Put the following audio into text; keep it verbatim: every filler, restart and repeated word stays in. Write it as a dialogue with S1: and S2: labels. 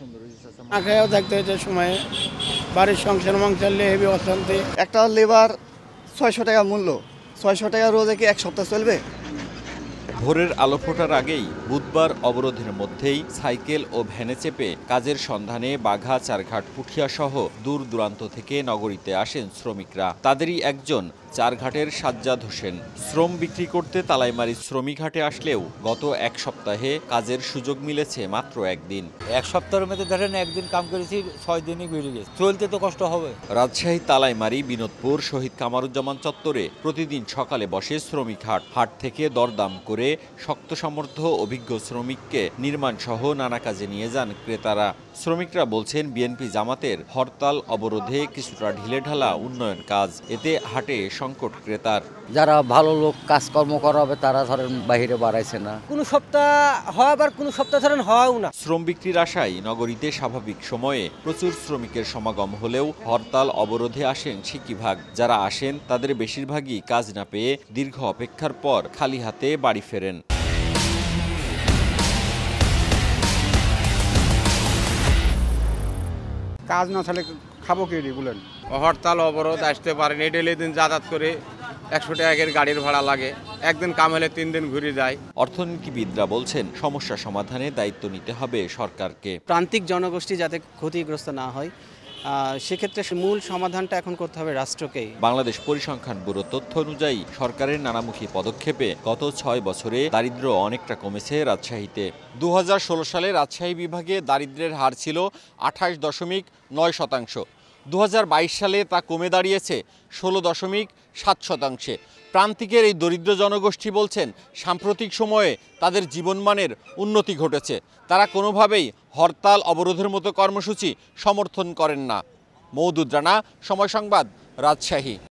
S1: সুন্দর হয়েছে।
S2: আঁকাও থাকতে হয়েছে সময়ে, বাড়ির সংসার মাংসালে হেবি অশান্তি।
S1: একটা লেবার ছয়শো টাকা মূল্য, ছয়শো টাকা রোজে কি এক সপ্তাহ চলবে?
S3: ভোরের আলো ফোটার আগেই বুধবার অবরোধের মধ্যেই সাইকেল ও ভ্যানে চেপে কাজের সন্ধানে বাঘা, চারঘাট, পুঠিয়া সহ দূর দূরান্ত থেকে নগরীতে আসেন শ্রমিকরা। তাদেরই একজন চারঘাটের সাজ্জাদ হোসেন। শ্রম বিক্রি করতে তালাইমারি শ্রমিক হাটে আসলেও গত এক সপ্তাহে কাজের সুযোগ মিলেছে মাত্র একদিন।
S4: এক সপ্তাহের মধ্যে ধরেন একদিন কাম করেছি, ছয় দিনই ঘুরে গেছে, চলতে তো কষ্ট হবে।
S3: রাজশাহী তালাইমারি বিনোদপুর শহীদ কামারুজ্জামান চত্বরে প্রতিদিন সকালে বসে শ্রমিক হাট। হাট থেকে দরদাম করে শক্ত সামর্থ্য অভিজ্ঞ শ্রমিককে নির্মাণ সহ নানা কাজে নিয়ে যান ক্রেতারা। শ্রমিকরা বলছেন বিএনপি জামাতের হরতাল অবরোধে কিছুটা ঢিলেঢালা উন্নয়ন কাজ, এতে হাটে সংকট ক্রেতার।
S5: যারা ভালো লোক কাজকর্ম করাবে তারা ধরেন বাহিরে বাড়াইছে না।
S6: কোনো সপ্তাহ হয়, আবার কোনো সপ্তাহ ধরেন হয়ও না।
S3: শ্রম বিক্রির আশায় নগরীতে স্বাভাবিক সময়ে প্রচুর শ্রমিকের সমাগম হলেও হরতাল অবরোধে আসেন সিকিভাগ। যারা আসেন তাদের বেশিরভাগই কাজ না পেয়ে দীর্ঘ অপেক্ষার পর খালি হাতে বাড়ি ফেরেন।
S2: কাজ না থাকলে খাবো কি বলেন?
S7: হরতাল অবরোধ আসতে পারেনি, ডেলি দিন যাতায়াত করে একশো টাকার গাড়ির ভাড়া লাগে, একদিন কাম হলে তিন দিন ঘুরে যায়।
S3: অর্থনীতিবিদরা বলছেন সমস্যা সমাধানে দায়িত্ব নিতে হবে সরকারকে।
S8: প্রান্তিক জনগোষ্ঠী যাতে ক্ষতিগ্রস্ত না হয়, সেক্ষেত্রে মূল সমাধানটা এখন করতে হবে রাষ্ট্রকেই।
S3: বাংলাদেশ পরিসংখ্যান ব্যুরো তথ্য অনুযায়ী সরকারের নানামুখী পদক্ষেপে গত ছয় বছরে দারিদ্র্য অনেকটা কমেছে রাজশাহীতে। দু হাজার ষোলো সালে রাজশাহী বিভাগে দারিদ্র্যের হার ছিল আঠাশ দশমিক নয় শতাংশ। দু হাজার বাইশ সালে তা কমে দাঁড়িয়েছে ষোলো দশমিক সাত শতাংশে। প্রান্তিকের এই দরিদ্র জনগোষ্ঠী বলছেন সাম্প্রতিক সময়ে তাদের জীবনমানের উন্নতি ঘটেছে। তারা কোনোভাবেই হরতাল অবরোধের মতো কর্মসূচি সমর্থন করেন না। মওদুদ রানা, সময় সংবাদ, রাজশাহী।